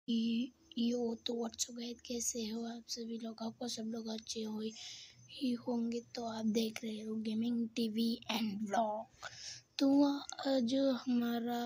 यो तो WhatsApp guys, कैसे हो आप सभी लोग? आपको सब लोग अच्छे ही होंगे। तो आप देख रहे हो गेमिंग टीवी एंड व्लॉग। तो आज हमारा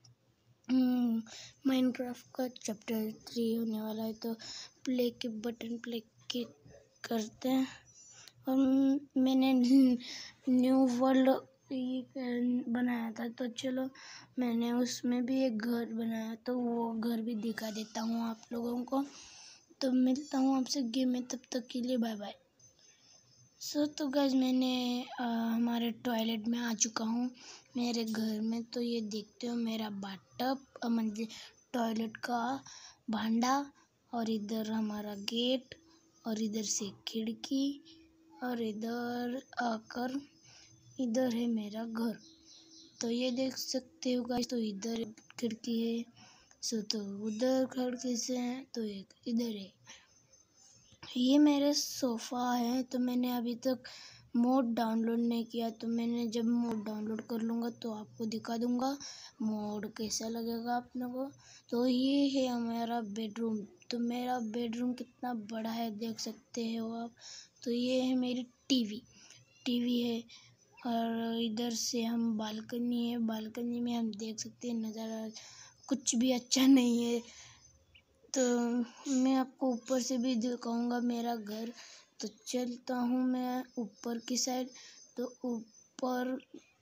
माइनक्राफ्ट का चैप्टर 3 होने वाला है। तो प्ले के बटन प्ले के करते हैं। और मैंने न्यू वर्ल्ड बनाया था, तो चलो मैंने उसमें भी एक घर बनाया, तो वो घर भी दिखा देता हूँ आप लोगों को। तो मिलता हूँ आपसे गेम में, तब तक के लिए बाय बाय। तो गाइस, मैंने हमारे टॉयलेट में आ चुका हूँ, मेरे घर में। तो ये देखते हो मेरा बाथटब, मतलब टॉयलेट का भांडा, और इधर हमारा गेट, और इधर से खिड़की, और इधर आकर इधर है मेरा घर। तो ये देख सकते हो गाइस, तो इधर खिड़की है, तो उधर खिड़की से है, तो एक इधर है। ये मेरे सोफ़ा है। तो मैंने अभी तक मोड डाउनलोड नहीं किया, तो मैंने जब मोड डाउनलोड कर लूँगा तो आपको दिखा दूँगा मोड कैसा लगेगा आप लोगों को। तो ये है हमारा बेडरूम। तो मेरा बेडरूम कितना बड़ा है देख सकते हो आप। तो ये है मेरी टीवी है, और इधर से हम बालकनी है, बालकनी में हम देख सकते हैं नज़ारा कुछ भी अच्छा नहीं है। तो मैं आपको ऊपर से भी दिखाऊंगा मेरा घर। तो चलता हूँ मैं ऊपर की साइड। तो ऊपर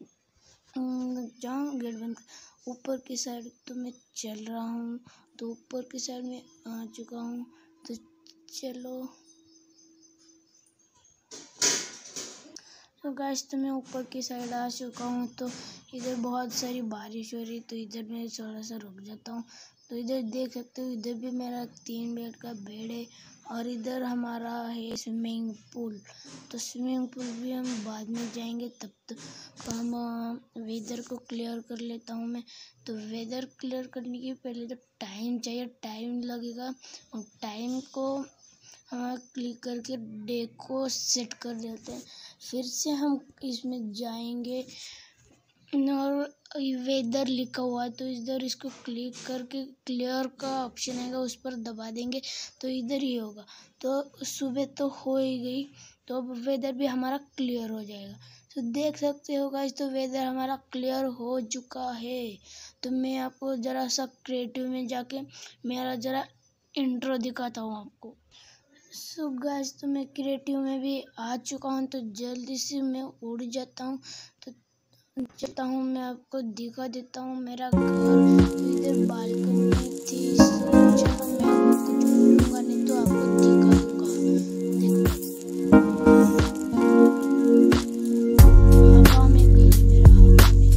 जाऊँ, गेट बंद, ऊपर की साइड तो मैं चल रहा हूँ। तो ऊपर की साइड में आ चुका हूँ। तो चलो, तो गाइस, तो मैं ऊपर की साइड आ चुका हूँ। तो इधर बहुत सारी बारिश हो रही, तो इधर मैं थोड़ा सा रुक जाता हूँ। तो इधर देख सकते हो, इधर भी मेरा 3 बेड का बेड है, और इधर हमारा है स्विमिंग पूल। तो स्विमिंग पूल भी हम बाद में जाएंगे, तब तक हम वेदर को क्लियर कर लेता हूँ मैं। तो वेदर क्लियर करने के पहले तो टाइम चाहिए, टाइम लगेगा, और टाइम को हम क्लिक करके डे को सेट कर देते हैं। फिर से हम इसमें जाएंगे, और वेदर लिखा हुआ है, तो इधर इसको क्लिक करके क्लियर का ऑप्शन आएगा, उस पर दबा देंगे तो इधर ही होगा। तो सुबह तो हो ही गई, तो अब वेदर भी हमारा क्लियर हो जाएगा। तो देख सकते हो गाइस, तो वेदर हमारा क्लियर हो चुका है। तो मैं आपको ज़रा सा क्रिएटिव में जाके मेरा ज़रा इंट्रो दिखाता हूँ आपको। सो गाइस, तो मैं क्रिएटिव में भी आ चुका हूँ। तो जल्दी से मैं उड़ जाता हूँ। तो चलता हूँ, मैं आपको दिखा देता हूँ मेरा घर। तो इधर बालकनी थी, चलो मैं आपको कुछ बोलूँगा नहीं, तो आपको दिखा दूँगा। हवा में घर मेरा, हवा में।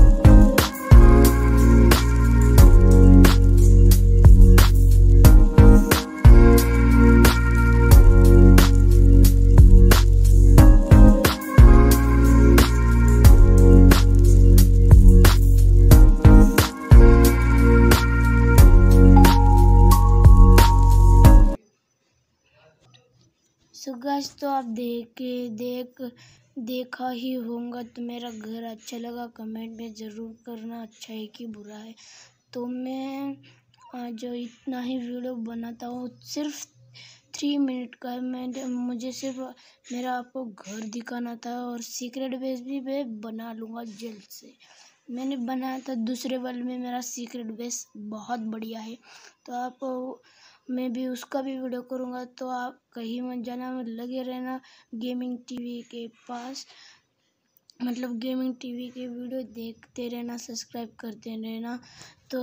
सो गाइस, तो आप देखा ही होगा। तो मेरा घर अच्छा लगा, कमेंट में ज़रूर करना अच्छा है कि बुरा है। तो मैं जो इतना ही वीडियो बनाता हूँ, सिर्फ 3 मिनट का है। मुझे सिर्फ मेरा आपको घर दिखाना था, और सीक्रेट बेस भी मैं बना लूँगा जल्द से। मैंने बनाया था दूसरे वर्ल्ड में, मेरा सीक्रेट बेस बहुत बढ़िया है। तो आप मैं भी उसका भी वीडियो करूँगा, तो आप कहीं मत जाना, लगे रहना गेमिंग टीवी के पास, मतलब गेमिंग टीवी के वीडियो देखते रहना, सब्सक्राइब करते रहना। तो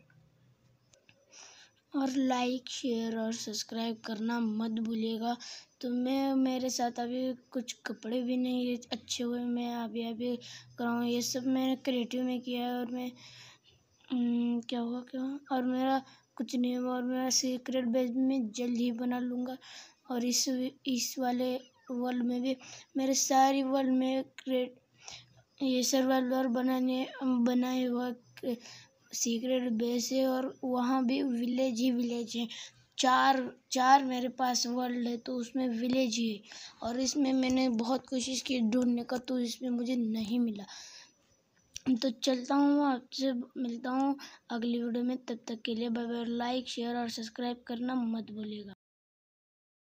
और लाइक, शेयर और सब्सक्राइब करना मत भूलिएगा। तो मैं मेरे साथ अभी कुछ कपड़े भी नहीं अच्छे हुए, मैं अभी कराऊँ, ये सब मैंने क्रिएटिव में किया है। और मैं क्या हुआ, और मेरा कुछ नहीं हुआ, और मेरा सीक्रेट बेस में जल्द ही बना लूँगा। और इस वाले वर्ल्ड में भी मेरे सारी वर्ल्ड में ये सर्वाइवल बनाए हुआ सीक्रेट बेस है, और वहाँ भी विलेज ही विलेज है। चार मेरे पास वर्ल्ड है, तो उसमें विलेज ही है। और इसमें मैंने बहुत कोशिश की ढूंढने का, तो इसमें मुझे नहीं मिला। तो चलता हूँ, आपसे मिलता हूँ अगली वीडियो में। तब तक के लिए बाय बाय। लाइक शेयर और सब्सक्राइब करना मत भूलिएगा।